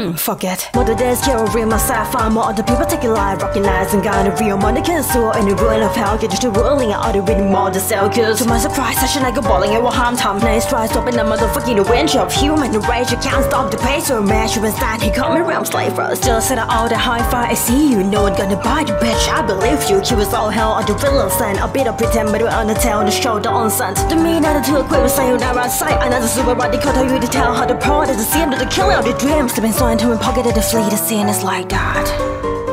Forget. More the days care of real myself. Far more other people take it live. Recognize and got a real money can soar in the ruin of hell. Get you to ruling out the rhythm more the cell. Cause to my surprise, session like a bowling and harm time. Nice try stopping the motherfucking range of human rage. You can't stop the pace. So measure and stand. He call me realm slave for still set out all the hi-fi. I see you. No one gonna buy the bitch. I believe you. He was all hell on the villain side. A bit of pretend, but we're on the tail. The show the onset. To me, not too quick with sayonara sight. Another super radical tell you to tell how the pro is the scene to the killing of the dreams. They've been so into my pocket of the fleet. The scene is like that.